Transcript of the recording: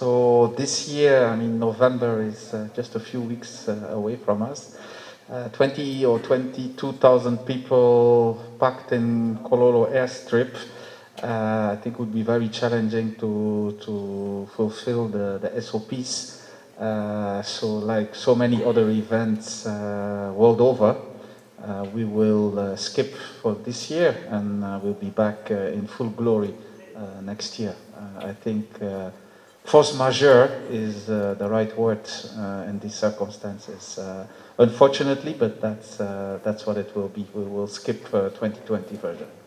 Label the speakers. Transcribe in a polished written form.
Speaker 1: So this year, I mean, November is just a few weeks away from us. 20 or 22,000 people packed in Kololo airstrip. I think would be very challenging to fulfill the SOPs. So like so many other events world over, we will skip for this year and we'll be back in full glory next year. I think force majeure is the right word in these circumstances. Unfortunately, but that's what it will be. We will skip 2020 version.